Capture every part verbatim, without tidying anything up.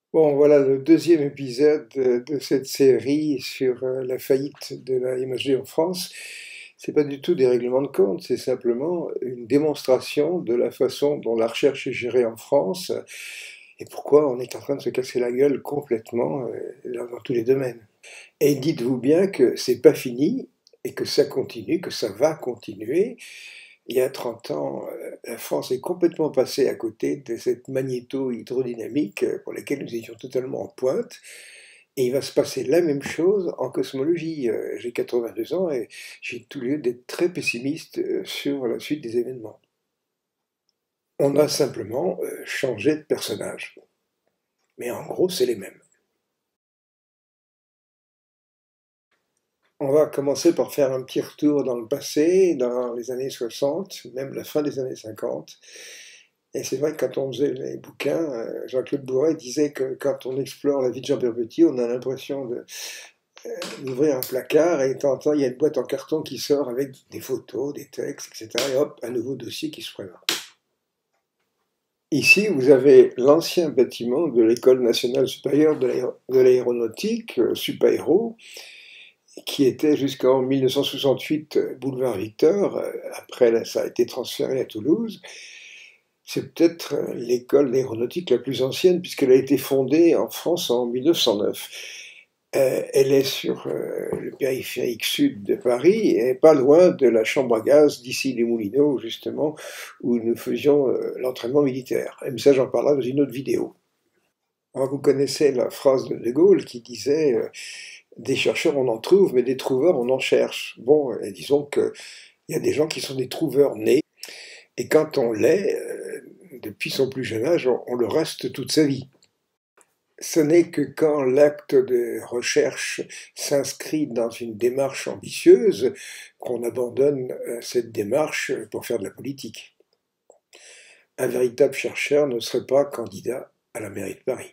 Bon, voilà le deuxième épisode de de cette série sur, heu, la faillite de la imagerie en France. C'est pas du tout des règlements de compte, c'est simplement une démonstration de la façon dont la recherche est gérée en France et pourquoi on est en train de se casser la gueule complètement, heu, dans dans tous les domaines. Et dites-vous bien que c'est pas fini et que ça continue, que ça va continuer. Il y a trente ans, heu, la France est complètement passée à côté de cette magnéto-hydrodynamique, heu, pour laquelle nous étions totalement en pointe et il va se passer la même chose en cosmologie. Heu, j'ai quatre-vingt-deux ans et j'ai tout lieu d'être très pessimiste, heu, sur la suite des événements. On a simplement, heu, changé de personnage, mais en gros, c'est les mêmes. On va commencer par faire un petit retour dans le passé, dans les années soixante, même la fin des années cinquante. Et c'est vrai que quand on faisait les bouquins, heu, Jean-Claude Bourret disait que quand on explore la vie de Jean-Pierre Petit, on a l'impression de, heu, d'ouvrir un placard et de temps en temps, il y a une boîte en carton qui sort avec des photos, des textes et cetera et hop, un nouveau dossier qui se présente. Ici, vous avez l'ancien bâtiment de l'École nationale supérieure de l'aéro de l'aéronautique, heu, Supaéro, qui était jusqu'en mille neuf cent soixante-huit, heu, boulevard Victor, heu, après là, ça a été transféré à Toulouse. C'est peut-être, heu, l'école d'aéronautique la plus ancienne puisqu'elle a été fondée en France en mille neuf cent neuf. Heu, elle est sur, heu, le périphérique sud de Paris et pas loin de la chambre à gaz d'Issy-les-Moulineaux justement, où nous faisions, heu, l'entraînement militaire. Et mais ça, j'en parlerai dans une autre vidéo. Alors vous connaissez la phrase de De Gaulle qui disait, heu: «Des chercheurs on en trouve, mais des trouveurs on en cherche». Bon, et disons qu'il y a des gens qui sont des trouveurs nés et quand on l'est, heu, depuis son plus jeune âge, on on le reste toute sa vie. Ce n'est que quand l'acte de recherche s'inscrit dans une démarche ambitieuse qu'on abandonne, heu, cette démarche, pour faire de la politique. Un véritable chercheur ne serait pas candidat à la mairie de Paris.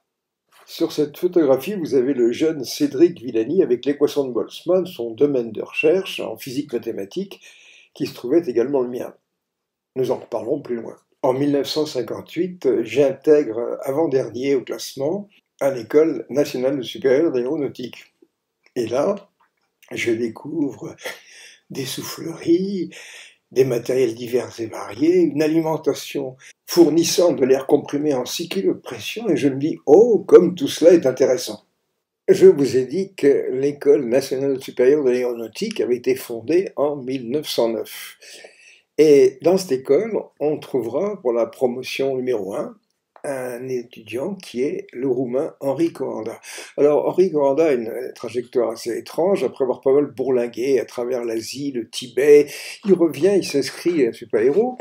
Sur cette photographie, vous avez le jeune Cédric Villani avec l'équation de Boltzmann, son domaine de recherche en physique mathématique, qui se trouvait également le mien. Nous en reparlerons plus loin. En mille neuf cent cinquante-huit, j'intègre avant-dernier au classement à l'École nationale supérieure d'aéronautique. Et là, je découvre des souffleries, des matériels divers et variés, une alimentation fournissant de l'air comprimé en six kilos de pression, et je me dis, oh, comme tout cela est intéressant. Je vous ai dit que l'École nationale supérieure de l'aéronautique avait été fondée en mille neuf cent neuf. Et dans cette école, on trouvera pour la promotion numéro un, un étudiant qui est le roumain Henri Coanda. Alors Henri Coanda a une trajectoire assez étrange, après avoir pas mal bourlingué à travers l'Asie, le Tibet, il revient, il s'inscrit à Supaéro.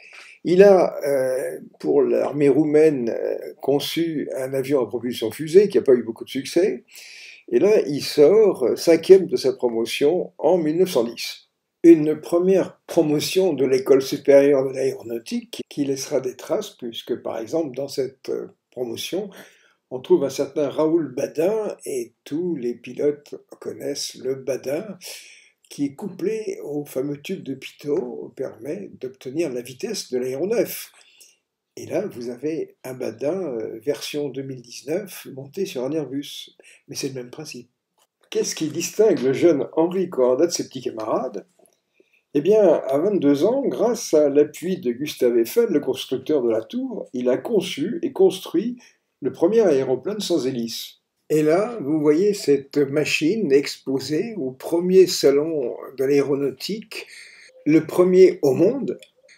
Il a, euh, pour l'armée roumaine, euh, conçu un avion à propulsion fusée qui n'a pas eu beaucoup de succès. Et là, il sort euh, cinquième de sa promotion en mille neuf cent dix. Une première promotion de l'école supérieure de l'aéronautique qui laissera des traces, puisque par exemple dans cette euh, promotion, on trouve un certain Raoul Badin, et tous les pilotes connaissent le Badin, qui est couplé au fameux tube de Pitot, permet d'obtenir la vitesse de l'aéronef. Et là, vous avez un Badin euh, version deux mille dix-neuf monté sur un Airbus. Mais c'est le même principe. Qu'est-ce qui distingue le jeune Henri Coanda de ses petits camarades? Eh bien, à vingt-deux ans, grâce à l'appui de Gustave Eiffel, le constructeur de la tour, il a conçu et construit le premier aéroplane sans hélice. Et là, vous voyez cette machine exposée au premier salon de l'aéronautique, le premier au monde,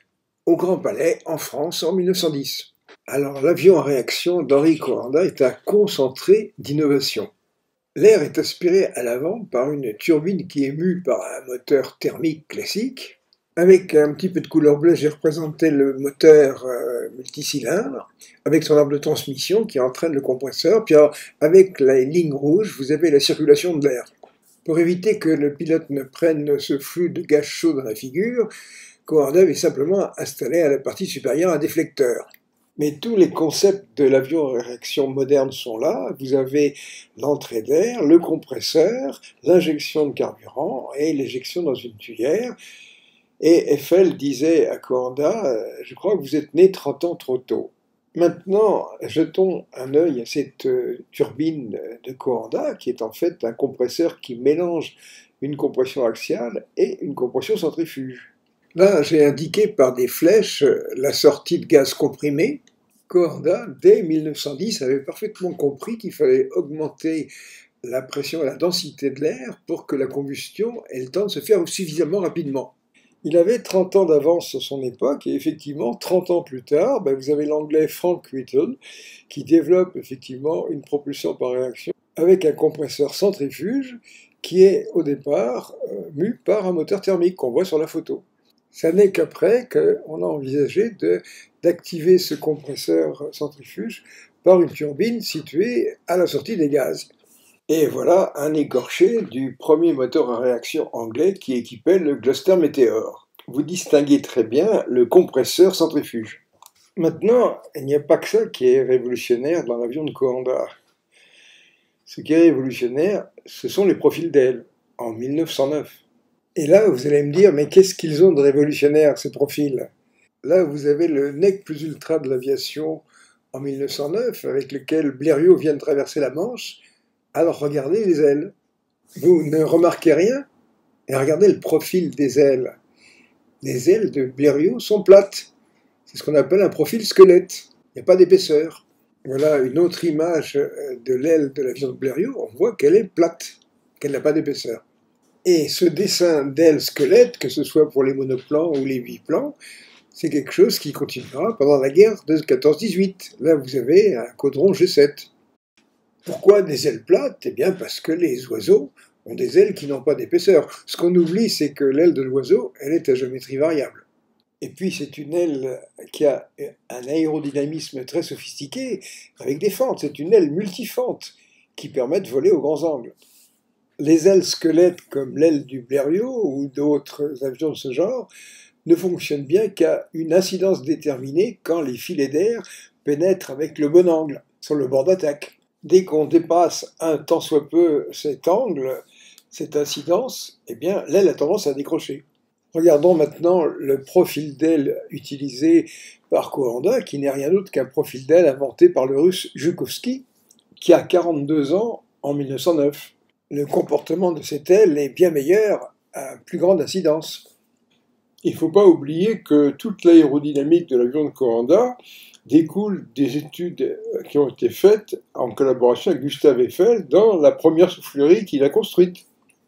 au Grand Palais, en France, en mille neuf cent dix. Alors, l'avion à réaction d'Henri Coanda est un concentré d'innovation. L'air est aspiré à l'avant par une turbine qui est mue par un moteur thermique classique. Avec un petit peu de couleur bleue, j'ai représenté le moteur euh, multicylindre, avec son arbre de transmission qui entraîne le compresseur. Puis alors, avec la ligne rouge, vous avez la circulation de l'air. Pour éviter que le pilote ne prenne ce flux de gaz chaud dans la figure, Coanda avait simplement installé à la partie supérieure un déflecteur. Mais tous les concepts de l'avion à réaction moderne sont là. Vous avez l'entrée d'air, le compresseur, l'injection de carburant et l'éjection dans une tuyère. Et Eiffel disait à Coanda, euh, je crois que vous êtes né trente ans trop tôt. Maintenant, jetons un œil à cette euh, turbine de Coanda, qui est en fait un compresseur qui mélange une compression axiale et une compression centrifuge. Là, j'ai indiqué par des flèches la sortie de gaz comprimé. Coanda, dès mille neuf cent dix, avait parfaitement compris qu'il fallait augmenter la pression et la densité de l'air pour que la combustion ait le temps de se faire suffisamment rapidement. Il avait trente ans d'avance sur son époque, et effectivement, trente ans plus tard, ben vous avez l'anglais Frank Whittle qui développe effectivement une propulsion par réaction avec un compresseur centrifuge qui est au départ euh, mu par un moteur thermique qu'on voit sur la photo. Ça n'est qu'après qu'on a envisagé d'activer ce compresseur centrifuge par une turbine située à la sortie des gaz. Et voilà un écorché du premier moteur à réaction anglais qui équipait le Gloster Meteor. Vous distinguez très bien le compresseur centrifuge. Maintenant, il n'y a pas que ça qui est révolutionnaire dans l'avion de Coanda. Ce qui est révolutionnaire, ce sont les profils d'ailes, en mille neuf cent neuf. Et là, vous allez me dire, mais qu'est-ce qu'ils ont de révolutionnaire, ces profils? Là, vous avez le nec plus ultra de l'aviation en mille neuf cent neuf, avec lequel Blériot vient de traverser la Manche. Alors regardez les ailes. Vous ne remarquez rien, et regardez le profil des ailes. Les ailes de Blériot sont plates. C'est ce qu'on appelle un profil squelette. Il n'y a pas d'épaisseur. Voilà une autre image de l'aile de l'avion de Blériot. On voit qu'elle est plate, qu'elle n'a pas d'épaisseur. Et ce dessin d'aile squelette, que ce soit pour les monoplans ou les biplans, c'est quelque chose qui continuera pendant la guerre de quatorze dix-huit. Là, vous avez un caudron G sept. Pourquoi des ailes plates? Eh bien parce que les oiseaux ont des ailes qui n'ont pas d'épaisseur. Ce qu'on oublie, c'est que l'aile de l'oiseau, elle est à géométrie variable. Et puis c'est une aile qui a un aérodynamisme très sophistiqué, avec des fentes. C'est une aile multifente qui permet de voler aux grands angles. Les ailes squelettes, comme l'aile du Blériot ou d'autres avions de ce genre, ne fonctionnent bien qu'à une incidence déterminée quand les filets d'air pénètrent avec le bon angle sur le bord d'attaque. Dès qu'on dépasse un tant soit peu cet angle, cette incidence, eh bien, l'aile a tendance à décrocher. Regardons maintenant le profil d'aile utilisé par Coanda, qui n'est rien d'autre qu'un profil d'aile inventé par le russe Zhukovsky, qui a quarante-deux ans en mille neuf cent neuf. Le comportement de cette aile est bien meilleur à plus grande incidence. Il ne faut pas oublier que toute l'aérodynamique de l'avion de Coanda découle des études qui ont été faites en collaboration avec Gustave Eiffel dans la première soufflerie qu'il a construite.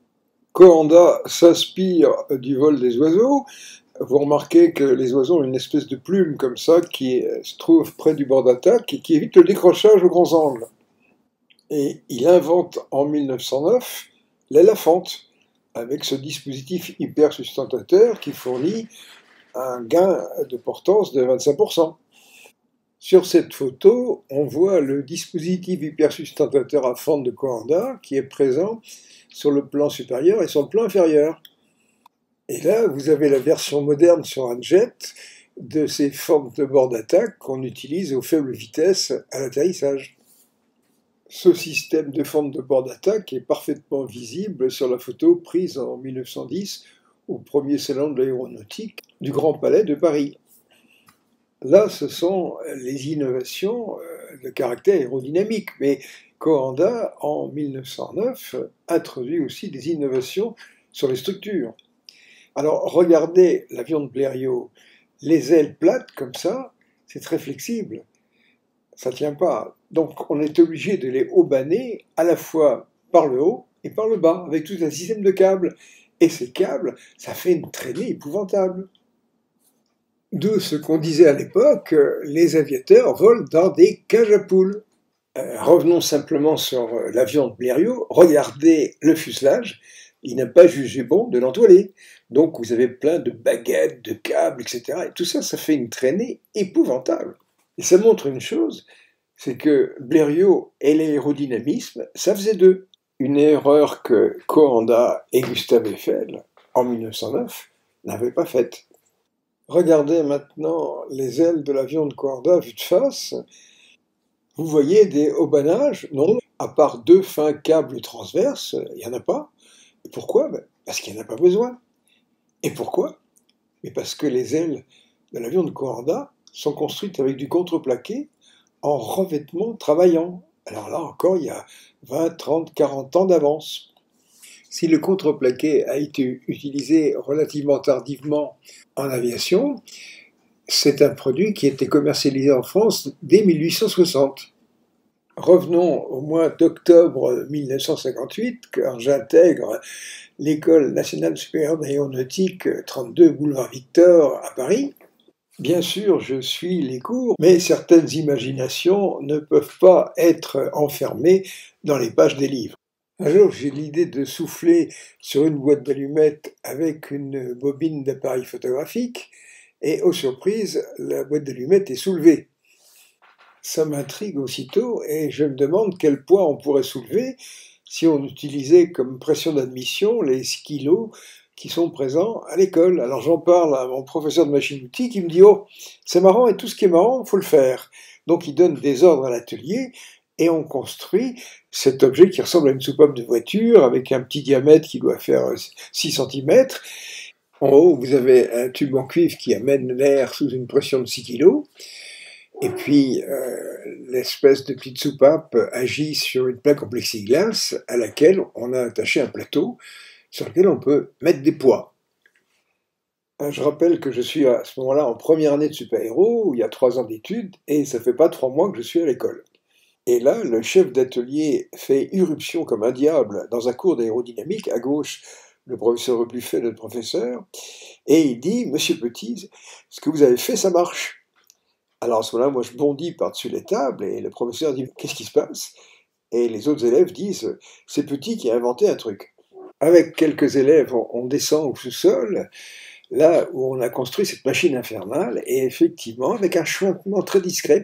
Coanda s'inspire du vol des oiseaux. Vous remarquez que les oiseaux ont une espèce de plume comme ça qui se trouve près du bord d'attaque et qui évite le décrochage aux grands angles. Et il invente en mille neuf cent neuf l'aile à fente, avec ce dispositif hyper sustentateur qui fournit un gain de portance de vingt-cinq pour cent. Sur cette photo, on voit le dispositif hypersustentateur à fente de Coanda qui est présent sur le plan supérieur et sur le plan inférieur. Et là, vous avez la version moderne sur un jet de ces fentes de bord d'attaque qu'on utilise aux faibles vitesses à l'atterrissage. Ce système de fente de bord d'attaque est parfaitement visible sur la photo prise en mille neuf cent dix au premier salon de l'aéronautique du Grand Palais de Paris. Là, ce sont les innovations de caractère aérodynamique, mais Coanda, en mille neuf cent neuf, introduit aussi des innovations sur les structures. Alors, regardez l'avion de Blériot, les ailes plates comme ça, c'est très flexible, ça ne tient pas. Donc, on est obligé de les haubannner à la fois par le haut et par le bas, avec tout un système de câbles. Et ces câbles, ça fait une traînée épouvantable. D'où ce qu'on disait à l'époque, les aviateurs volent dans des cages à poules. Euh, revenons simplement sur l'avion de Blériot, regardez le fuselage, il n'a pas jugé bon de l'entoiler. Donc vous avez plein de baguettes, de câbles, et cetera. Et tout ça, ça fait une traînée épouvantable. Et ça montre une chose, c'est que Blériot et l'aérodynamisme, ça faisait deux. Une erreur que Coanda et Gustave Eiffel, en mille neuf cent neuf, n'avaient pas faite. Regardez maintenant les ailes de l'avion de Coanda vues de face. Vous voyez des haubanages? Non, à part deux fins câbles transverses, il n'y en a pas. Et pourquoi? Parce qu'il n'y en a pas besoin. Et pourquoi? Mais parce que les ailes de l'avion de Coanda sont construites avec du contreplaqué en revêtement travaillant. Alors là encore, il y a vingt, trente, quarante ans d'avance. Si le contreplaqué a été utilisé relativement tardivement en aviation, c'est un produit qui a été commercialisé en France dès mille huit cent soixante. Revenons au mois d'octobre mille neuf cent cinquante-huit, quand j'intègre l'École nationale supérieure d'aéronautique, trente-deux boulevard Victor à Paris. Bien sûr, je suis les cours, mais certaines imaginations ne peuvent pas être enfermées dans les pages des livres. Un jour, j'ai l'idée de souffler sur une boîte d'allumettes avec une bobine d'appareil photographique, et aux surprises, la boîte d'allumettes est soulevée. Ça m'intrigue aussitôt, et je me demande quel poids on pourrait soulever si on utilisait comme pression d'admission les kilos qui sont présents à l'école. Alors j'en parle à mon professeur de machine-outil qui me dit « Oh, c'est marrant, et tout ce qui est marrant, il faut le faire ». Donc il donne des ordres à l'atelier, et on construit cet objet qui ressemble à une soupape de voiture, avec un petit diamètre qui doit faire six centimètres. En haut, vous avez un tube en cuivre qui amène l'air sous une pression de six kilos. Et puis, euh, l'espèce de petite soupape agit sur une plaque en plexiglas à laquelle on a attaché un plateau sur lequel on peut mettre des poids. Je rappelle que je suis à ce moment-là en première année de super-héros, où il y a trois ans d'études, et ça fait pas trois mois que je suis à l'école. Et là, le chef d'atelier fait irruption comme un diable dans un cours d'aérodynamique. À gauche, le professeur Rebuffet, notre professeur, et il dit « Monsieur Petit, ce que vous avez fait, ça marche ». Alors à ce moment-là, moi je bondis par-dessus les tables, et le professeur dit « Qu'est-ce qui se passe ?» Et les autres élèves disent « C'est Petit qui a inventé un truc ». Avec quelques élèves, on descend au sous-sol, là où on a construit cette machine infernale, et effectivement, avec un chuintement très discret,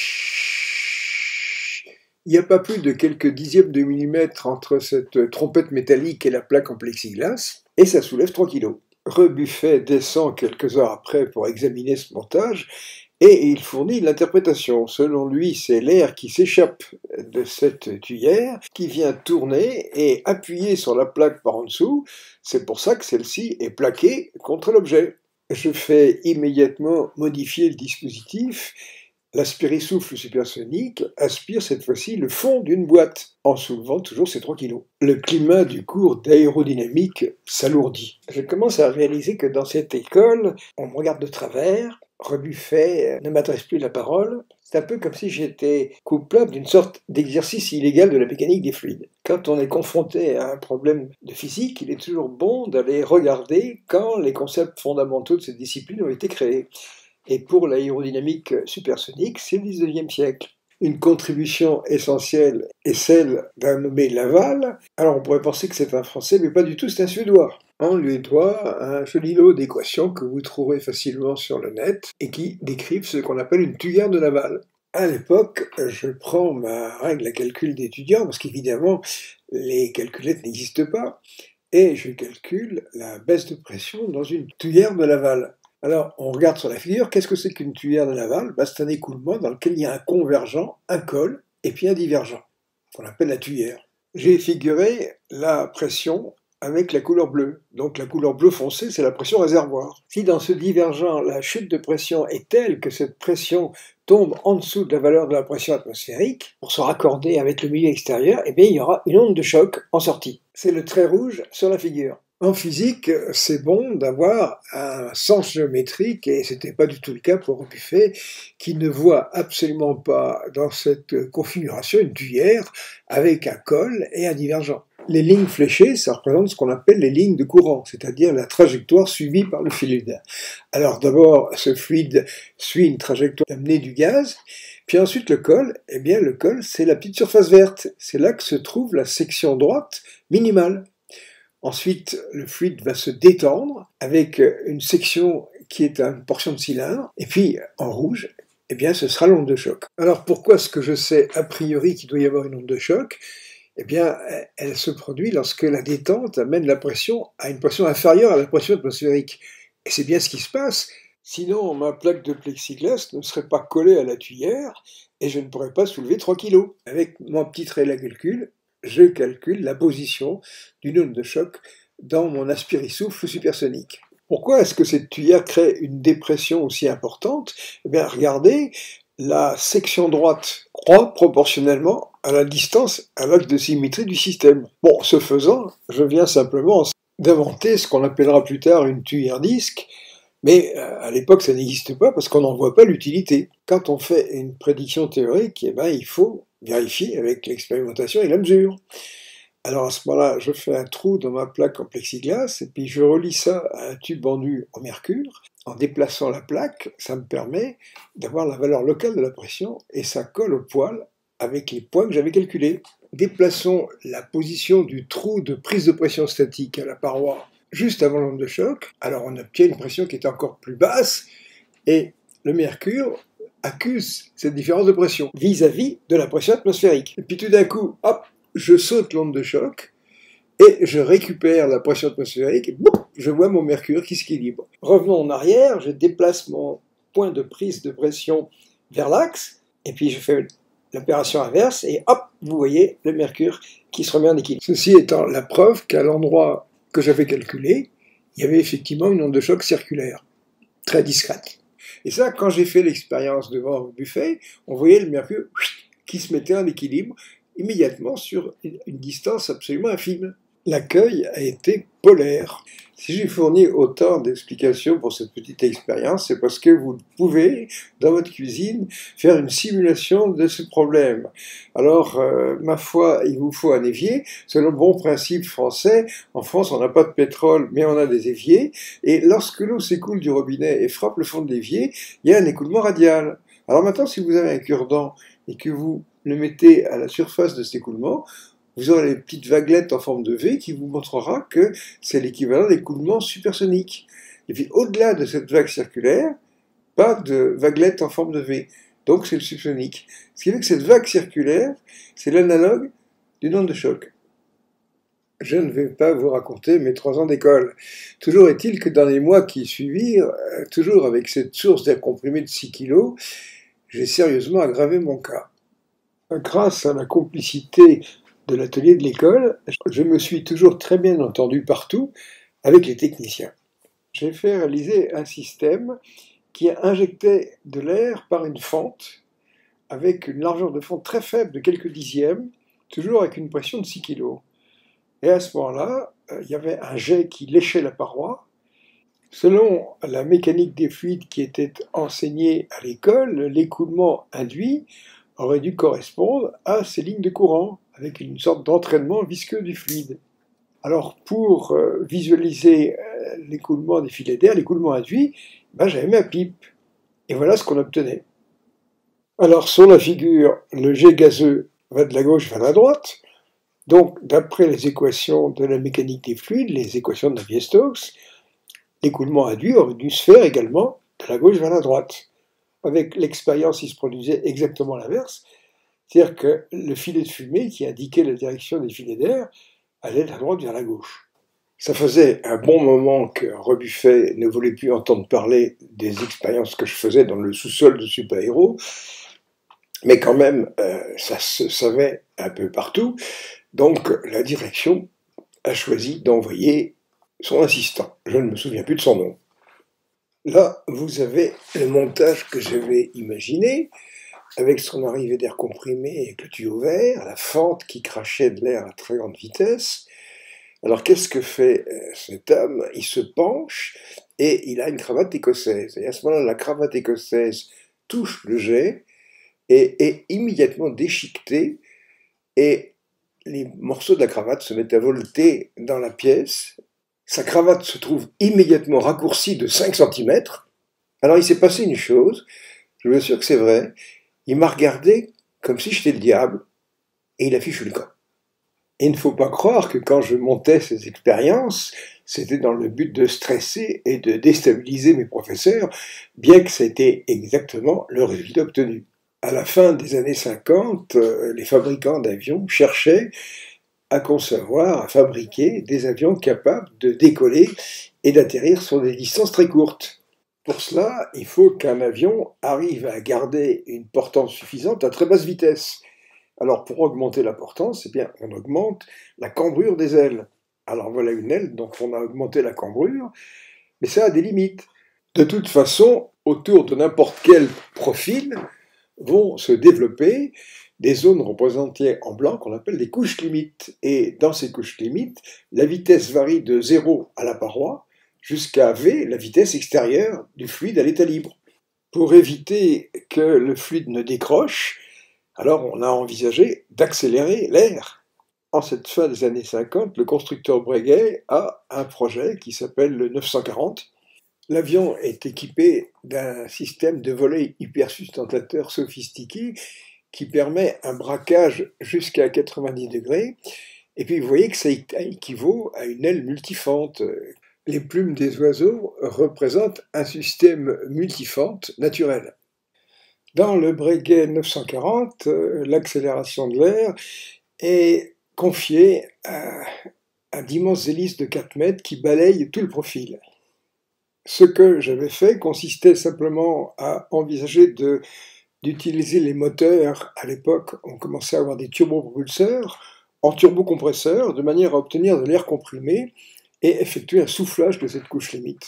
il n'y a pas plus de quelques dixièmes de millimètre entre cette trompette métallique et la plaque en plexiglas, et ça soulève trois kilos. Rebuffet descend quelques heures après pour examiner ce montage, et il fournit l'interprétation. Selon lui, c'est l'air qui s'échappe de cette tuyère, qui vient tourner et appuyer sur la plaque par en dessous. C'est pour ça que celle-ci est plaquée contre l'objet. Je fais immédiatement modifier le dispositif. L'aspirissouffle supersonique aspire cette fois-ci le fond d'une boîte, en soulevant toujours ces trois kilos. Le climat du cours d'aérodynamique s'alourdit. Je commence à réaliser que dans cette école, on me regarde de travers, Rebuffet ne m'adresse plus la parole. C'est un peu comme si j'étais coupable d'une sorte d'exercice illégal de la mécanique des fluides. Quand on est confronté à un problème de physique, il est toujours bon d'aller regarder quand les concepts fondamentaux de cette discipline ont été créés. Et pour l'aérodynamique supersonique, c'est le dix-neuvième siècle. Une contribution essentielle est celle d'un nommé Laval. Alors on pourrait penser que c'est un Français, mais pas du tout, c'est un Suédois. On lui doit un joli lot d'équations que vous trouverez facilement sur le net et qui décrivent ce qu'on appelle une tuyère de Laval. À l'époque, je prends ma règle à calcul d'étudiant, parce qu'évidemment, les calculettes n'existent pas, et je calcule la baisse de pression dans une tuyère de Laval. Alors, on regarde sur la figure, qu'est-ce que c'est qu'une tuyère de Laval? Ben, c'est un écoulement dans lequel il y a un convergent, un col, et puis un divergent, qu'on appelle la tuyère. J'ai figuré la pression avec la couleur bleue. Donc la couleur bleu foncé, c'est la pression réservoir. Si dans ce divergent, la chute de pression est telle que cette pression tombe en dessous de la valeur de la pression atmosphérique, pour se raccorder avec le milieu extérieur, eh bien, il y aura une onde de choc en sortie. C'est le trait rouge sur la figure. En physique, c'est bon d'avoir un sens géométrique, et ce n'était pas du tout le cas pour Rebuffet, qui ne voit absolument pas dans cette configuration une tuyère avec un col et un divergent. Les lignes fléchées, ça représente ce qu'on appelle les lignes de courant, c'est-à-dire la trajectoire suivie par le fluide. Alors d'abord, ce fluide suit une trajectoire amenée du gaz, puis ensuite le col, eh bien le col, c'est la petite surface verte. C'est là que se trouve la section droite minimale. Ensuite, le fluide va se détendre avec une section qui est une portion de cylindre, et puis en rouge, eh bien ce sera l'onde de choc. Alors pourquoi est-ce que je sais a priori qu'il doit y avoir une onde de choc? Eh bien, elle se produit lorsque la détente amène la pression à une pression inférieure à la pression atmosphérique. Et c'est bien ce qui se passe. Sinon, ma plaque de plexiglas ne serait pas collée à la tuyère et je ne pourrais pas soulever trois kilos. Avec mon petit trait à calcul, je calcule la position d'une onde de choc dans mon aspirissouffle supersonique. Pourquoi est-ce que cette tuyère crée une dépression aussi importante? Eh bien, regardez, la section droite croît proportionnellement à la distance à l'axe de symétrie du système. Bon, ce faisant, je viens simplement d'inventer ce qu'on appellera plus tard une tuyère disque, mais à l'époque ça n'existe pas parce qu'on n'en voit pas l'utilité. Quand on fait une prédiction théorique, eh ben, il faut vérifier avec l'expérimentation et la mesure. Alors à ce moment-là, je fais un trou dans ma plaque en plexiglas et puis je relie ça à un tube enduit en mercure. En déplaçant la plaque, ça me permet d'avoir la valeur locale de la pression et ça colle au poil avec les points que j'avais calculés. Déplaçons la position du trou de prise de pression statique à la paroi juste avant l'onde de choc. Alors on obtient une pression qui est encore plus basse et le mercure accuse cette différence de pression vis-à-vis de la pression atmosphérique. Et puis tout d'un coup, hop, je saute l'onde de choc et je récupère la pression atmosphérique et boum, je vois mon mercure qui s'équilibre. Revenons en arrière, je déplace mon point de prise de pression vers l'axe et puis je fais l'opération inverse et hop, vous voyez le mercure qui se remet en équilibre. Ceci étant la preuve qu'à l'endroit que j'avais calculé, il y avait effectivement une onde de choc circulaire, très discrète. Et ça, quand j'ai fait l'expérience devant le buffet, on voyait le mercure qui se mettait en équilibre immédiatement sur une distance absolument infime. L'accueil a été polaire. Si j'ai fourni autant d'explications pour cette petite expérience, c'est parce que vous pouvez, dans votre cuisine, faire une simulation de ce problème. Alors, euh, ma foi, il vous faut un évier. Selon le bon principe français, en France, on n'a pas de pétrole, mais on a des éviers. Et lorsque l'eau s'écoule du robinet et frappe le fond de l'évier, il y a un écoulement radial. Alors maintenant, si vous avez un cure-dent et que vous le mettez à la surface de cet écoulement, vous aurez les petites vaguelettes en forme de V qui vous montrera que c'est l'équivalent d'écoulement supersonique. Et puis au-delà de cette vague circulaire, pas de vaguelettes en forme de V. Donc c'est le subsonique. Ce qui fait que cette vague circulaire, c'est l'analogue d'une onde de choc. Je ne vais pas vous raconter mes trois ans d'école. Toujours est-il que dans les mois qui suivirent, toujours avec cette source d'air comprimé de six kilos, j'ai sérieusement aggravé mon cas. Grâce à la complicité de l'atelier de l'école, je me suis toujours très bien entendu partout avec les techniciens. J'ai fait réaliser un système qui injectait de l'air par une fente avec une largeur de fente très faible de quelques dixièmes, toujours avec une pression de six kilos. Et à ce moment-là, il y avait un jet qui léchait la paroi. Selon la mécanique des fluides qui était enseignée à l'école, l'écoulement induit aurait dû correspondre à ces lignes de courant, avec une sorte d'entraînement visqueux du fluide. Alors pour euh, visualiser euh, l'écoulement des filets d'air, l'écoulement induit, ben, j'avais ma pipe. Et voilà ce qu'on obtenait. Alors sur la figure, le jet gazeux va de la gauche vers la droite. Donc d'après les équations de la mécanique des fluides, les équations de Navier-Stokes, l'écoulement induit aurait dû se faire également de la gauche vers la droite. Avec l'expérience, il se produisait exactement l'inverse, c'est-à-dire que le filet de fumée qui indiquait la direction des filets d'air allait de la droite vers la gauche. Ça faisait un bon moment que Rebuffet ne voulait plus entendre parler des expériences que je faisais dans le sous-sol de Super Héros, mais quand même, euh, ça se savait un peu partout, donc la direction a choisi d'envoyer son assistant. Je ne me souviens plus de son nom. Là, vous avez le montage que j'avais imaginé, avec son arrivée d'air comprimé avec le tuyau vert, la fente qui crachait de l'air à très grande vitesse. Alors qu'est-ce que fait cet homme? Il se penche et il a une cravate écossaise. Et à ce moment-là, la cravate écossaise touche le jet et est immédiatement déchiquetée et les morceaux de la cravate se mettent à volter dans la pièce. Sa cravate se trouve immédiatement raccourcie de cinq centimètres. Alors il s'est passé une chose, je vous assure que c'est vrai, il m'a regardé comme si j'étais le diable, et il a fichu le camp. Et il ne faut pas croire que quand je montais ces expériences, c'était dans le but de stresser et de déstabiliser mes professeurs, bien que c'était exactement le résultat obtenu. À la fin des années cinquante, les fabricants d'avions cherchaient à concevoir, à fabriquer des avions capables de décoller et d'atterrir sur des distances très courtes. Pour cela, il faut qu'un avion arrive à garder une portance suffisante à très basse vitesse. Alors pour augmenter la portance, eh bien, on augmente la cambrure des ailes. Alors voilà une aile, donc on a augmenté la cambrure, Mais ça a des limites. De toute façon, autour de n'importe quel profil vont se développer des zones représentées en blanc qu'on appelle des couches limites. Et dans ces couches limites, la vitesse varie de zéro à la paroi jusqu'à V, la vitesse extérieure du fluide à l'état libre. Pour éviter que le fluide ne décroche, alors on a envisagé d'accélérer l'air. En cette fin des années cinquante, le constructeur Breguet a un projet qui s'appelle le neuf cent quarante. L'avion est équipé d'un système de volet hypersustentateur sophistiqué qui permet un braquage jusqu'à quatre-vingt-dix degrés. Et puis vous voyez que ça équivaut à une aile multifente. Les plumes des oiseaux représentent un système multifente naturel. Dans le Breguet neuf cent quarante, l'accélération de l'air est confiée à, à d'immenses hélices de quatre mètres qui balayent tout le profil. Ce que j'avais fait consistait simplement à envisager de, d'utiliser les moteurs. À l'époque, on commençait à avoir des turbopropulseurs en turbocompresseur, de manière à obtenir de l'air comprimé et effectuer un soufflage de cette couche limite.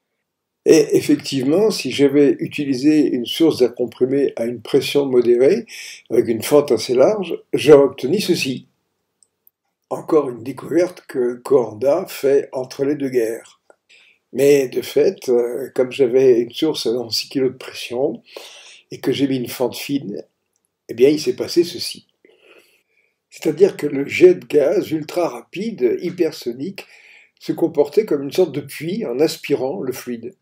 Et effectivement, si j'avais utilisé une source d'air comprimé à une pression modérée, avec une fente assez large, j'aurais obtenu ceci. Encore une découverte que Coanda fait entre les deux guerres. Mais de fait, comme j'avais une source à six kilos de pression et que j'ai mis une fente fine, eh bien il s'est passé ceci. C'est-à-dire que le jet de gaz ultra rapide, hypersonique, se comportait comme une sorte de puits en aspirant le fluide.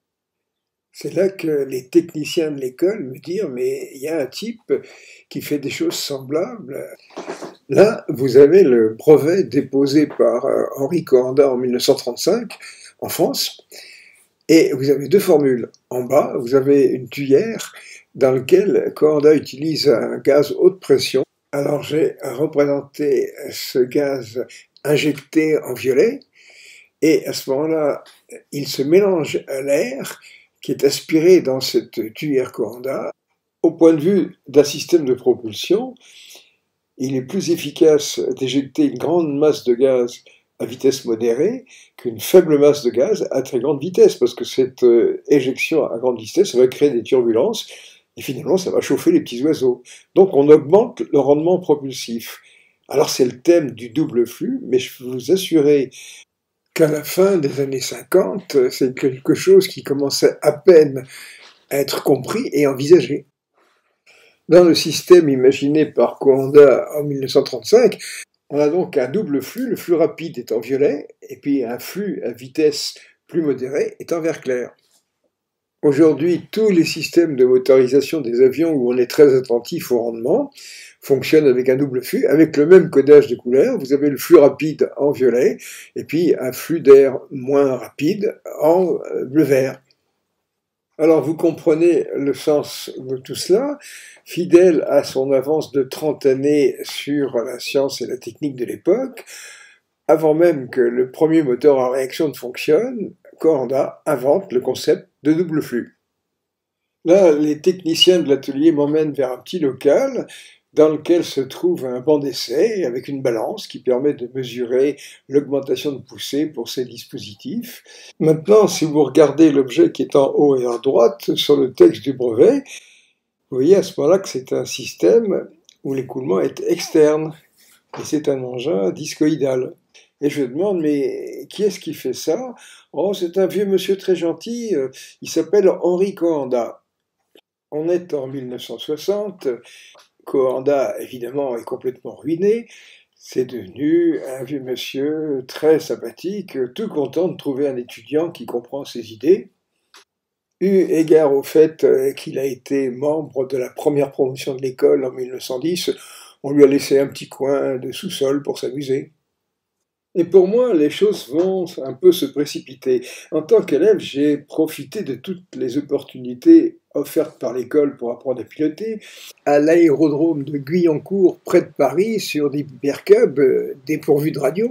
C'est là que les techniciens de l'école me dirent « mais il y a un type qui fait des choses semblables ». Là, vous avez le brevet déposé par Henri Coanda en mille neuf cent trente-cinq, en France, et vous avez deux formules. En bas, vous avez une tuyère dans laquelle Coanda utilise un gaz haute pression. Alors j'ai représenté ce gaz injecté en violet, et à ce moment-là, il se mélange à l'air qui est aspiré dans cette tuyère Coanda. Au point de vue d'un système de propulsion, il est plus efficace d'éjecter une grande masse de gaz à vitesse modérée qu'une faible masse de gaz à très grande vitesse, parce que cette euh, éjection à grande vitesse ça va créer des turbulences, et finalement ça va chauffer les petits oiseaux. Donc on augmente le rendement propulsif. Alors c'est le thème du double flux, mais je peux vous assurer qu'à la fin des années cinquante, c'est quelque chose qui commençait à peine à être compris et envisagé. Dans le système imaginé par Coanda en mille neuf cent trente-cinq, on a donc un double flux, le flux rapide est en violet, et puis un flux à vitesse plus modérée est en vert clair. Aujourd'hui, tous les systèmes de motorisation des avions où on est très attentif au rendement fonctionnent avec un double flux, avec le même codage de couleurs. Vous avez le flux rapide en violet, et puis un flux d'air moins rapide en bleu-vert. Alors vous comprenez le sens de tout cela. Fidèle à son avance de trente années sur la science et la technique de l'époque, avant même que le premier moteur à réaction ne fonctionne, Coanda invente le concept de double flux. Là, les techniciens de l'atelier m'emmènent vers un petit local dans lequel se trouve un banc d'essai avec une balance qui permet de mesurer l'augmentation de poussée pour ces dispositifs. Maintenant, si vous regardez l'objet qui est en haut et à droite sur le texte du brevet, vous voyez à ce moment-là que c'est un système où l'écoulement est externe et c'est un engin discoïdal. Et je me demande, mais qui est-ce qui fait ça? Oh, c'est un vieux monsieur très gentil, il s'appelle Henri Coanda. On est en mille neuf cent soixante, Coanda, évidemment, est complètement ruiné. C'est devenu un vieux monsieur très sympathique, tout content de trouver un étudiant qui comprend ses idées. Eu égard au fait qu'il a été membre de la première promotion de l'école en mille neuf cent dix, on lui a laissé un petit coin de sous-sol pour s'amuser. Et pour moi, les choses vont un peu se précipiter. En tant qu'élève, j'ai profité de toutes les opportunités offertes par l'école pour apprendre à piloter. À l'aérodrome de Guyancourt, près de Paris, sur des hypercubs dépourvus de radio.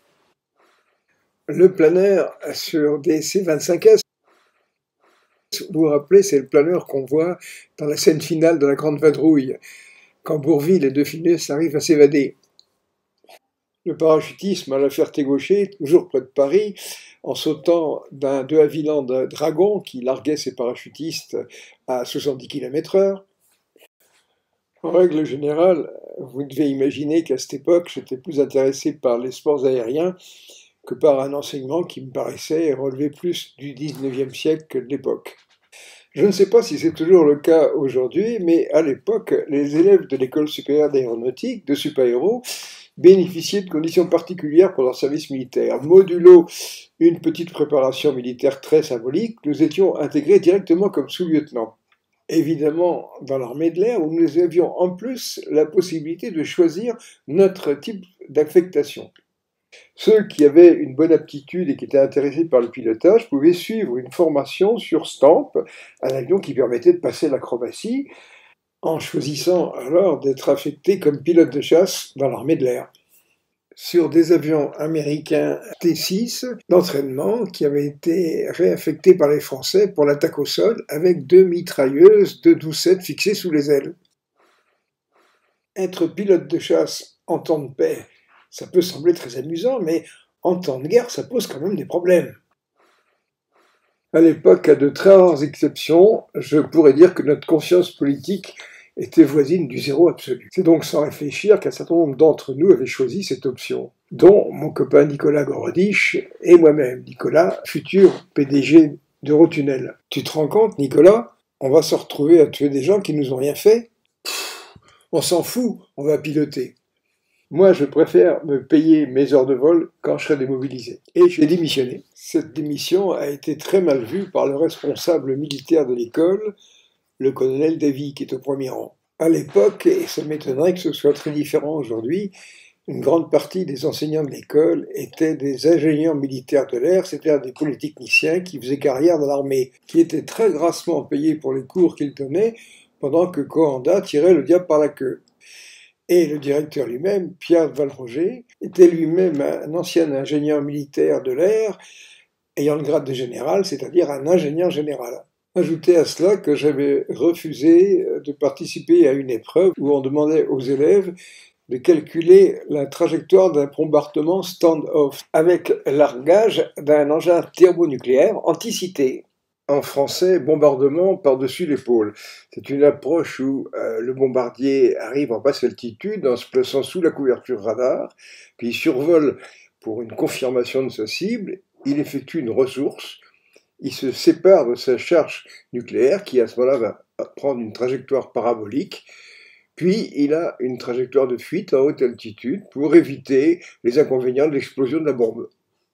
Le planeur sur des C vingt-cinq S. Vous vous rappelez, c'est le planeur qu'on voit dans la scène finale de La Grande Vadrouille, quand Bourvil et De Funès arrivent à s'évader. Le parachutisme à la Ferté-Gaucher, toujours près de Paris, en sautant d'un de Havilland d'un Dragon qui larguait ses parachutistes à soixante-dix kilomètres heure. En règle générale, vous devez imaginer qu'à cette époque, j'étais plus intéressé par les sports aériens que par un enseignement qui me paraissait relever plus du dix-neuvième siècle que de l'époque. Je ne sais pas si c'est toujours le cas aujourd'hui, mais à l'époque, les élèves de l'école supérieure d'aéronautique, de super-héros, bénéficiaient de conditions particulières pour leur service militaire. Modulo une petite préparation militaire très symbolique, nous étions intégrés directement comme sous-lieutenants. Évidemment, dans l'armée de l'air, où nous avions en plus la possibilité de choisir notre type d'affectation. Ceux qui avaient une bonne aptitude et qui étaient intéressés par le pilotage pouvaient suivre une formation sur Stamp, un avion qui permettait de passer l'acrobatie, en choisissant alors d'être affecté comme pilote de chasse dans l'armée de l'air. Sur des avions américains T six d'entraînement qui avaient été réaffectés par les Français pour l'attaque au sol avec deux mitrailleuses de douze sept fixées sous les ailes. Être pilote de chasse en temps de paix, ça peut sembler très amusant, mais en temps de guerre, ça pose quand même des problèmes. À l'époque, à de très rares exceptions, je pourrais dire que notre conscience politique était voisine du zéro absolu. C'est donc sans réfléchir qu'un certain nombre d'entre nous avaient choisi cette option, dont mon copain Nicolas Gorodich et moi-même, Nicolas, futur P D G d'Eurotunnel. Tu te rends compte, Nicolas, on va se retrouver à tuer des gens qui nous ont rien fait? Pff, on s'en fout, on va piloter. Moi, je préfère me payer mes heures de vol quand je serai démobilisé. Et j'ai démissionné. Cette démission a été très mal vue par le responsable militaire de l'école, le colonel Davy, qui est au premier rang. À l'époque, et ça m'étonnerait que ce soit très différent aujourd'hui, une grande partie des enseignants de l'école étaient des ingénieurs militaires de l'air, c'est-à-dire des polytechniciens qui faisaient carrière dans l'armée, qui étaient très grassement payés pour les cours qu'ils donnaient, pendant que Coanda tirait le diable par la queue. Et le directeur lui-même, Pierre Valroger, était lui-même un ancien ingénieur militaire de l'air, ayant le grade de général, c'est-à-dire un ingénieur général. Ajoutez à cela que j'avais refusé de participer à une épreuve où on demandait aux élèves de calculer la trajectoire d'un bombardement stand-off avec largage d'un engin thermonucléaire anticité. En français, bombardement par-dessus l'épaule. C'est une approche où euh, le bombardier arrive en basse altitude en se plaçant sous la couverture radar, puis il survole pour une confirmation de sa cible, il effectue une ressource, il se sépare de sa charge nucléaire qui à ce moment-là va prendre une trajectoire parabolique, puis il a une trajectoire de fuite en haute altitude pour éviter les inconvénients de l'explosion de la bombe.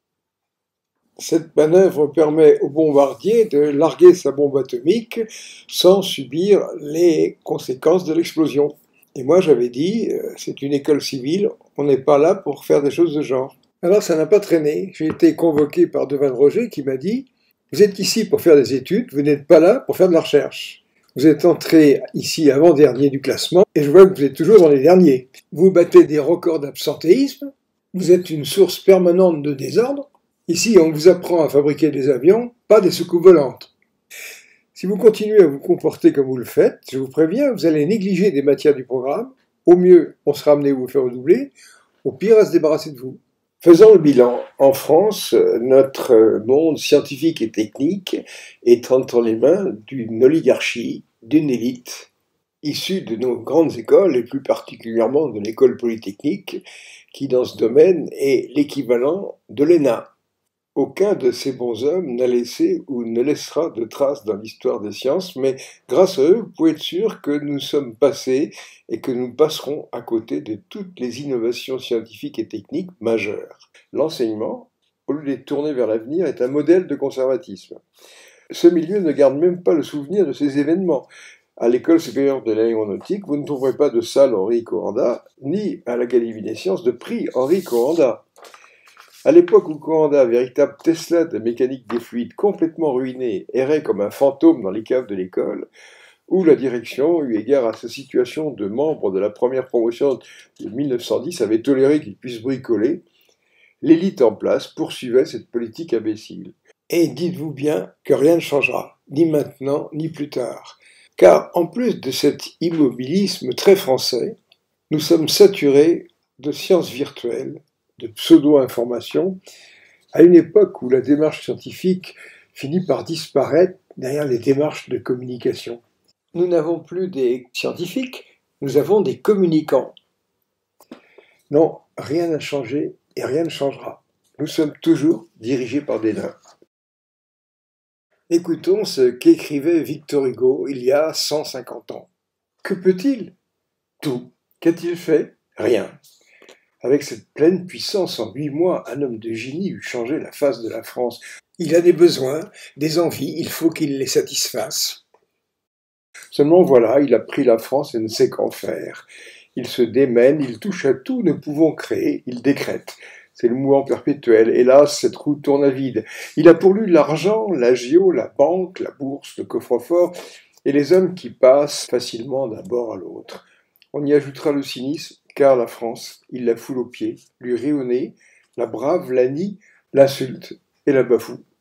Cette manœuvre permet au bombardier de larguer sa bombe atomique sans subir les conséquences de l'explosion. Et moi j'avais dit, c'est une école civile, on n'est pas là pour faire des choses de genre. Alors ça n'a pas traîné, j'ai été convoqué par De Valroger qui m'a dit, vous êtes ici pour faire des études, vous n'êtes pas là pour faire de la recherche. Vous êtes entré ici avant-dernier du classement, et je vois que vous êtes toujours dans les derniers. Vous battez des records d'absentéisme, vous êtes une source permanente de désordre. Ici, on vous apprend à fabriquer des avions, pas des soucoupes volantes. Si vous continuez à vous comporter comme vous le faites, je vous préviens, vous allez négliger des matières du programme. Au mieux, on sera amené à vous faire redoubler. Au pire, à se débarrasser de vous. Faisons le bilan. En France, notre monde scientifique et technique est entre les mains d'une oligarchie, d'une élite, issue de nos grandes écoles, et plus particulièrement de l'école polytechnique, qui dans ce domaine est l'équivalent de l'E N A. Aucun de ces bons hommes n'a laissé ou ne laissera de traces dans l'histoire des sciences, mais grâce à eux, vous pouvez être sûr que nous sommes passés et que nous passerons à côté de toutes les innovations scientifiques et techniques majeures. L'enseignement, au lieu d'être tourné vers l'avenir, est un modèle de conservatisme. Ce milieu ne garde même pas le souvenir de ces événements. À l'école supérieure de l'aéronautique, vous ne trouverez pas de salle Henri Coanda, ni à l'Académie des sciences de prix Henri Coanda. À l'époque où Coanda, véritable Tesla de mécanique des fluides complètement ruiné, errait comme un fantôme dans les caves de l'école, où la direction, eu égard à sa situation de membre de la première promotion de mille neuf cent dix, avait toléré qu'il puisse bricoler, l'élite en place poursuivait cette politique imbécile. Et dites-vous bien que rien ne changera, ni maintenant, ni plus tard. Car en plus de cet immobilisme très français, nous sommes saturés de sciences virtuelles, de pseudo-information, à une époque où la démarche scientifique finit par disparaître derrière les démarches de communication. Nous n'avons plus des scientifiques, nous avons des communicants. Non, rien n'a changé et rien ne changera. Nous sommes toujours dirigés par des nains. Écoutons ce qu'écrivait Victor Hugo il y a cent cinquante ans. Que peut-il? Tout. Qu'a-t-il fait? Rien. Avec cette pleine puissance, en huit mois, un homme de génie eût changé la face de la France. Il a des besoins, des envies, il faut qu'il les satisfasse. Seulement voilà, il a pris la France et ne sait qu'en faire. Il se démène, il touche à tout, ne pouvant créer, il décrète. C'est le mouvement perpétuel. Hélas, cette roue tourne à vide. Il a pour lui l'argent, l'agio, la banque, la bourse, le coffre-fort, et les hommes qui passent facilement d'un bord à l'autre. On y ajoutera le cynisme, car la France, il la foule aux pieds, lui rit au nez, la brave, la nie, l'insulte et la bafoue.